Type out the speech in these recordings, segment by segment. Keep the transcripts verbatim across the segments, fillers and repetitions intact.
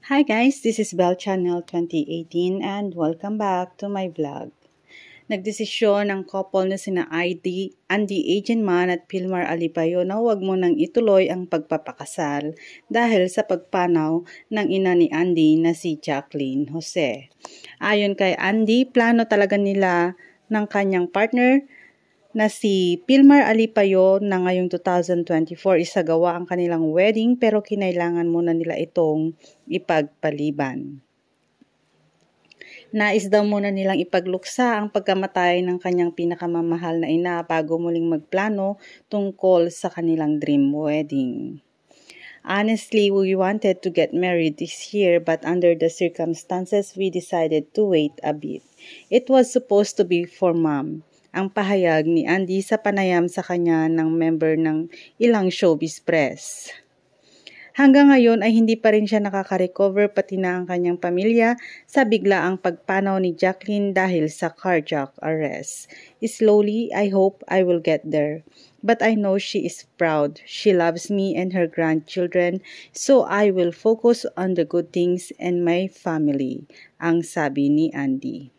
Hi guys, this is Bell Channel twenty eighteen and welcome back to my vlog. Nagdesisyon ang couple na sina Andy, Andy Agenman at Pilmar Alipayo na huwag mo nang ituloy ang pagpapakasal dahil sa pagpanaw ng ina ni Andy na si Jacqueline Jose. Ayon kay Andy, plano talaga nila ng kanyang partner na si Pilmar Alipayo na ngayong two thousand twenty-four isagawa ang kanilang wedding pero kinailangan muna nila itong ipagpaliban. Nais daw muna nilang ipagluksa ang pagkamatay ng kanyang pinakamamahal na ina bago muling magplano tungkol sa kanilang dream wedding. Honestly, we wanted to get married this year but under the circumstances we decided to wait a bit. It was supposed to be for mom. Ang pahayag ni Andy sa panayam sa kanya ng member ng ilang showbiz press. Hanggang ngayon ay hindi pa rin siya nakaka-recover pati na ang kanyang pamilya sa biglaang pagpanaw ni Jacqueline dahil sa cardiac arrest. Slowly, I hope I will get there. But I know she is proud. She loves me and her grandchildren, so I will focus on the good things and my family, ang sabi ni Andy.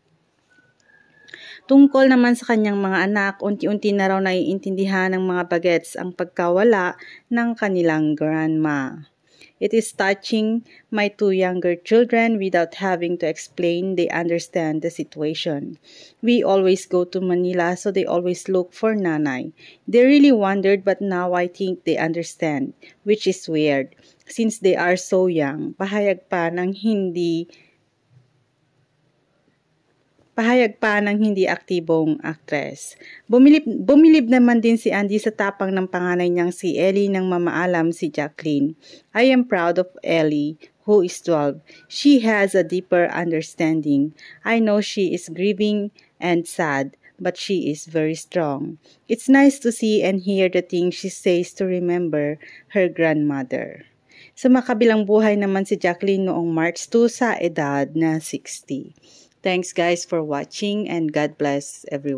Tungkol naman sa kanyang mga anak, unti-unti na raw naiintindihan ng mga bagets ang pagkawala ng kanilang grandma. It is touching. My two younger children, without having to explain, they understand the situation. We always go to Manila, so they always look for nanay. They really wondered, but now I think they understand, which is weird, since they are so young. Pahayag pa ng hindi Pahayag pa ng hindi aktibong aktres. Bumilib, bumilib naman din si Andy sa tapang ng panganay niyang si Ellie nang mamaalam si Jacqueline. I am proud of Ellie, who is twelve. She has a deeper understanding. I know she is grieving and sad, but she is very strong. It's nice to see and hear the things she says to remember her grandmother. Sa makabilang buhay naman si Jacqueline noong March two sa edad na sixty. Thanks guys for watching and God bless everyone.